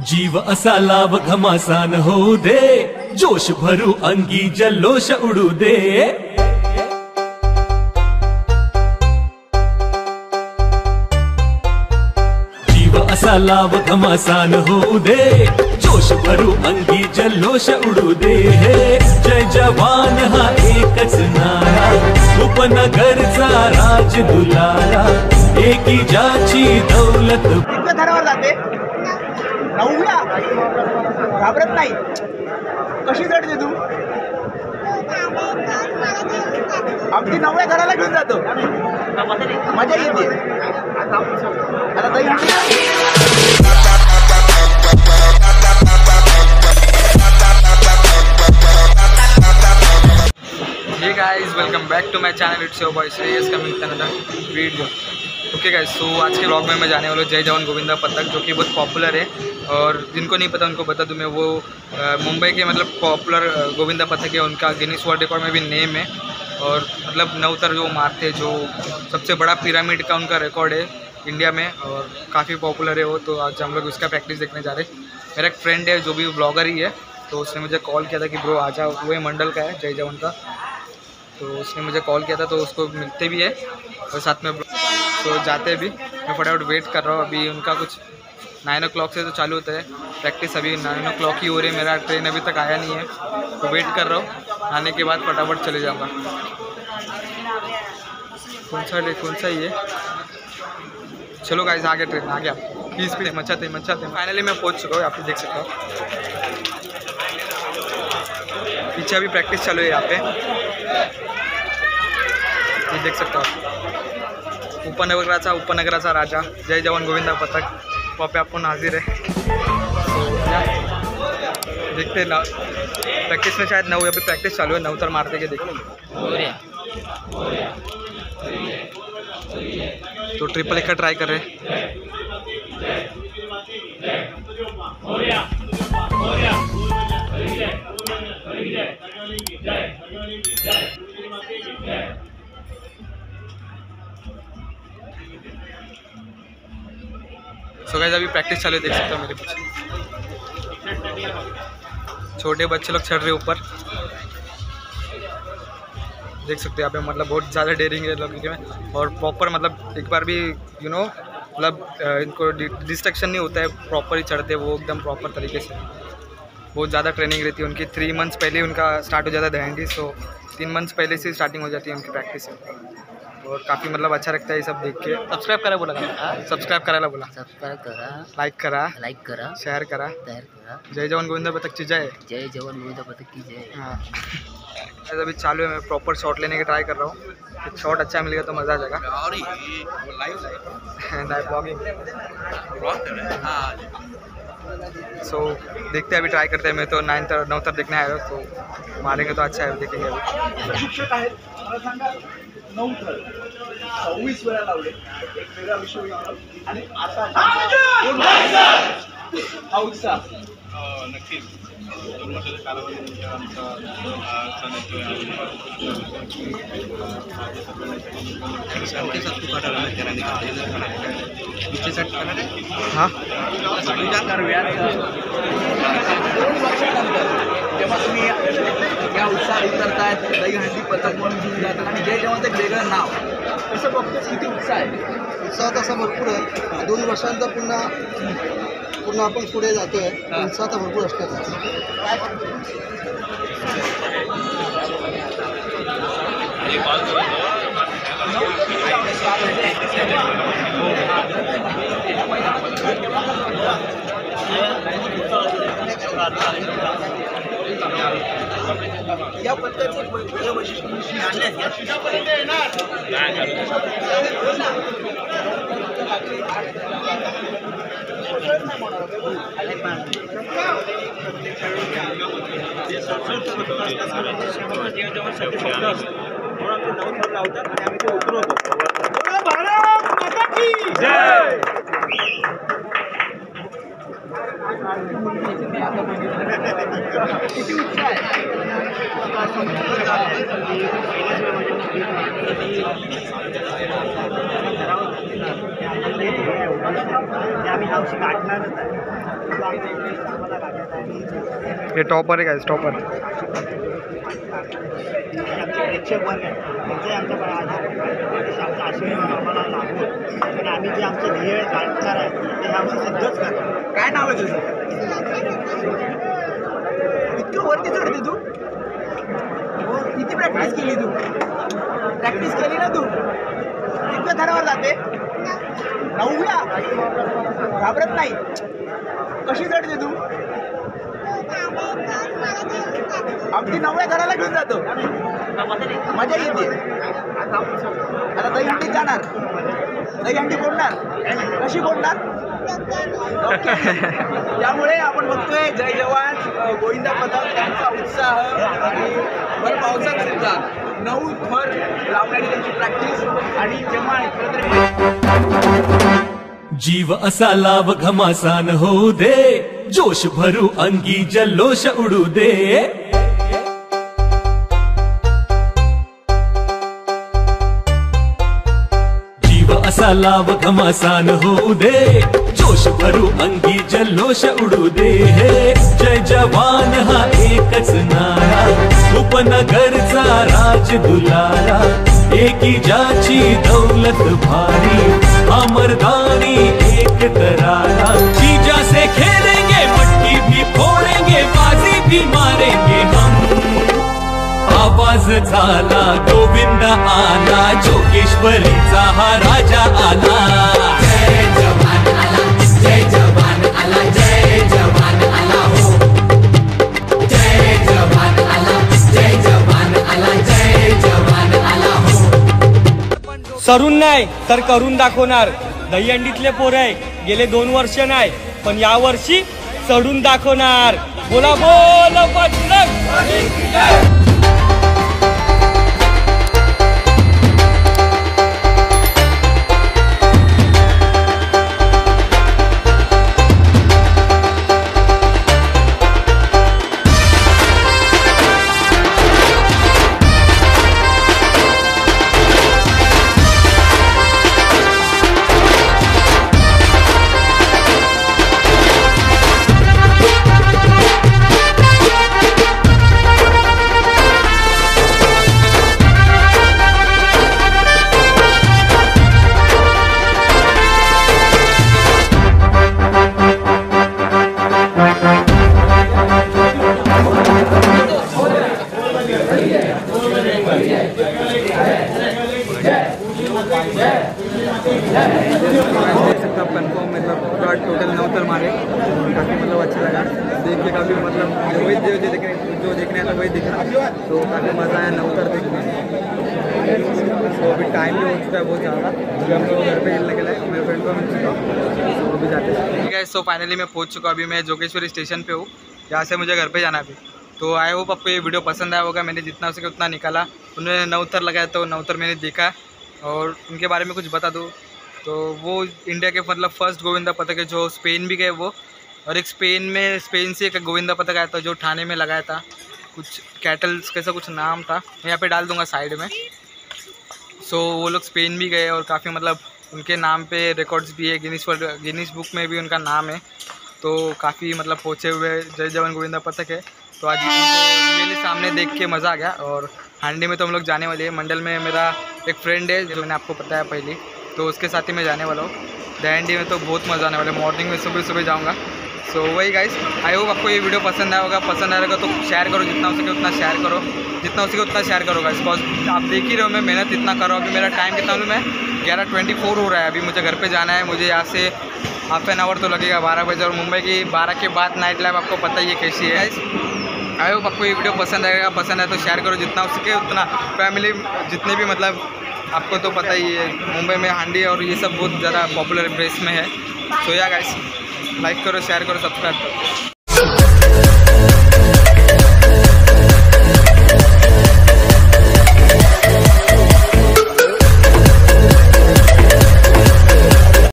जीव असा लाभ घमासान होऊ दे, जोश भरू अंगी जल्लोष उडू दे। जीव असा लाभ घमासान होऊ दे, जोश भरू अंगी जल्लोष उडू दे। जय जवान हा एकच नारा, उपनगरचा राज दुलारा, एकी ज्याची दौलत। कितव्या थरावर जाते? 9व्या? घाबरत नाही? कशी चढते तू? अगदी 9व्या थराला घेऊन जातो, मजा येते। आता दही hey guys, welcome back to my channel. It's your boy Shreyas coming with another video. Okay guys, so आज के व्लॉग में मैं जाने वाला हूँ जय जवान गोविंदा पतक, जो कि बहुत पॉपुलर है। और जिनको नहीं पता उनको बता दूँ मैं, वो मुंबई के मतलब पॉपुलर गोविंदा पतक है। उनका गिनीज वर्ल्ड रिकॉर्ड में भी नेम है। और मतलब 9 उतर जो मारते, जो सबसे बड़ा पिरामिड का उनका रिकॉर्ड है इंडिया में, और काफ़ी पॉपुलर है वो। तो आज हम लोग उसका प्रैक्टिस देखने जा रहे हैं। मेरा एक फ्रेंड है जो भी ब्लॉगर ही है, तो उसने मुझे कॉल किया था कि ब्रो आजा। वो मंडल का है, जय जवान का। तो उसने मुझे कॉल किया था, तो उसको मिलते भी है और साथ में तो जाते भी। मैं फटाफट वेट कर रहा हूँ। अभी उनका कुछ 9 o'clock से तो चालू होता है प्रैक्टिस। अभी 9 o'clock ही हो रही है। मेरा ट्रेन अभी तक आया नहीं है, तो वेट कर रहा हूँ। आने के बाद फटाफट चले जाऊँगा। कौन सा ही है? चलो गाइस, आगे ट्रेन आ गया। प्लीज़ प्लीज मचाते फाइनली मैं पहुँच चुका हूँ। आप देख सकते हो पीछे अभी प्रैक्टिस चालू है यहाँ पे, ये देख सकते हो आप। उपनगराचा राजा जय जवान गोविंदा पतक वहाँ पे आपको हाजिर है। तो देखते ना, प्रैक्टिस में शायद 9 अभी प्रैक्टिस चालू है। 9 उतर मारते के देखो। तो ट्रिपल एक का ट्राई कर रहे हैं। सो गाइस, अभी प्रैक्टिस चालू है, देख सकते हो मेरे पीछे छोटे बच्चे लोग चढ़ रहे ऊपर। देख सकते हो यहाँ पे, मतलब बहुत ज़्यादा डेयरिंग है लोगों में। और प्रॉपर मतलब एक बार भी मतलब इनको डिस्ट्रक्शन नहीं होता है, प्रॉपर ही चढ़ते वो एकदम प्रॉपर तरीके से। बहुत ज़्यादा ट्रेनिंग रहती है उनकी। 3 months पहले उनका स्टार्ट हो जाता है दहंडी। सो 3 months पहले से स्टार्टिंग हो जाती है उनकी प्रैक्टिस। और काफ़ी मतलब अच्छा लगता है ये सब देख के। सब्सक्राइब करा बोला, सब्सक्राइब करायला बोला। सब्सक्राइब करा, लाइक करा, शेयर करा। जय जवान गोविंदा पतक की जय। जय जवान गोविंदा पतक की जय। हाँ, अभी चालू है। मैं प्रॉपर शॉट लेने की ट्राई कर रहा हूँ। एक शॉट अच्छा मिलेगा तो मज़ा आ जाएगा। सो देखते हैं, अभी ट्राई करते हैं। मैं तो 9 तक देखने आया हूँ, तो मारेंगे तो अच्छा है, देखेंगे अभी। शिक्षक आहेत, मला सांगा 9 थर 26 वेळा लावले, एक वेगळा विषय होता। आणि आता हा उत्साह नक्कीच कालावधीनंतर आमचा सण हाँ, जेव्हा तुम्ही या उत्साह उतरतायत, दहीहंडी पतक म्हणून घेऊन जातात आणि जय जवानचं एक वेगळं नाव, कसं बघतोस किती उत्साह आहे? उत्साह तसा भरपूर आहे। 2 वर्षांचा पुन्हा आपण पुढे जातोय। उत्साह तर भरपूर असतात। या पद्धतीचं वेगळं वैशिष्ट्य लावतात आणि आम्ही ते उतरवतो। भारत माता की जय। किती उत्साह आहे। यावर्षी गाठणारच आहे. तो आमच्या इकडे आम्हाला गाठायचा आहे. हे टॉपर आहे काय टॉपर. आमचे प्रेक्षक वर्ग आहे त्यांचे आमच्या आमचा आशीर्वाद आम्हाला लागू आणि आम्ही जे आमचं ध्येय गाठणार आहे ते यावर्षी सिद्धच करणार. काय नाव आहे तुझं? इतकं वरती चढते तू? किती प्रॅक्टिस केली तू? प्रॅक्टिस केली ना तू? कितव्या थरावर जाते? 9व्या? घाबरत नाही? कशी चढते तू? अगदी 9व्या थराला घेऊन जातो. मजा येते. आता दहीहंडीत जाणार. दहीहंडी फोडणार. कशी फोडणार? त्यामुळे आपण बघतोय जय जवान गोविंदा पथक त्यांचा उत्साह आणि भर पावसात सुद्धा 9 थर लावण्याची त्यांची प्रॅक्टिस आणि जेव्हा जीव असा लाव घमासान होऊ दे, जोश भरू अंगी जल्लोष उडू दे. जीव असा लाव घमासान होऊ दे, जोश भरू अंगी जल्लोष उडू दे. जय जवान हा एकच नारा, उपनगरचा राज दुलारा, एकी जाची दौलत भारी, अमरदानी एक करारा. जीजा से खेलेंगे, मट्टी भी फोड़ेंगे, बाजी भी मारेंगे हम. आवाज झाला गोविंद आला, जोगेश्वरीचा हा राजा आला. जय जवान आला, जय जवान आला, जय जवान आला हो. जय जवान आला, जय जवान आला, जय जवान आला हो. सरून नाही तर करून दाखवणार. दहीहंडीतले पोरं आहे, गेले 2 वर्ष नाही पण या वर्षी चढून दाखवणार. बोला बोल पटक. कंफर्म मतलब पूरा टोटल 9 तर मारे. काफ़ी मतलब अच्छा लगा देख के. काफ़ी मतलब वही जो देखने आया था वही दिखा, तो काफ़ी मज़ा आया 9 तर देखने. तो अभी टाइम भी हो चुका है बहुत ज़्यादा, अभी हम लोग घर पे हिलने के लिए मेरे फ्रेंड को मिल चुका हूँ, तो अभी जाते हैं. ठीक है, सो फाइनली मैं पहुँच चुका. अभी मैं जोगेश्वरी स्टेशन पे हूँ, यहाँ से मुझे घर पे जाना है. तो आई होप आपको ये वीडियो पसंद आया होगा. मैंने जितना हो सके उतना निकाला. उन्होंने 9 तर लगाया तो 9 तर मैंने देखा. और उनके बारे में कुछ बता दूँ तो वो इंडिया के मतलब फर्स्ट गोविंदा पथक है जो स्पेन भी गए वो. और एक स्पेन से एक गोविंदा पथक आया था जो ठाणे में लगाया था. कुछ कैटल्स कैसा कुछ नाम था, मैं यहाँ पे डाल दूँगा साइड में. सो वो लोग स्पेन भी गए और काफ़ी मतलब उनके नाम पे रिकॉर्ड्स भी है. गिनीज बुक में भी उनका नाम है. तो काफ़ी मतलब पहुँचे हुए जय जवान गोविंदा पथक है. तो आज उनको मेरे सामने देख के मज़ा आ गया. और हांडी में तो हम लोग जाने वाले हैं. मंडल में मेरा एक फ्रेंड है जो मैंने आपको बताया पहले, तो उसके साथ ही मैं जाने वाला हूँ. दहीहंडी में तो बहुत मज़ा आने वाला है. मॉर्निंग में सुबह जाऊँगा. सो वही गाइस, आई होप आपको ये वीडियो पसंद आया होगा. पसंद आएगा तो शेयर करो, जितना हो सके उतना शेयर करो, जितना हो सके उतना शेयर करो गाइस. बिकॉज आप देख ही रहे हो मैं मेहनत इतना कर रहा हूँ. अभी मेरा टाइम कितना मैं 11:24 हो रहा है. अभी मुझे घर पे जाना है. मुझे यहाँ से हाफ एन आवर तो लगेगा 12 बजे. और मुंबई की 12 के बाद नाइट लाइफ आपको पता ही है कैसी है. आई होप आपको ये वीडियो पसंद आएगा. पसंद आए तो शेयर करो, जितना हो सके उतना. फैमिली जितने भी मतलब आपको तो पता ही है मुंबई में हांडी और ये सब बहुत ज़्यादा पॉपुलर प्लेस में है. सो या गाइस, लाइक करो, शेयर करो, सब्सक्राइब करो.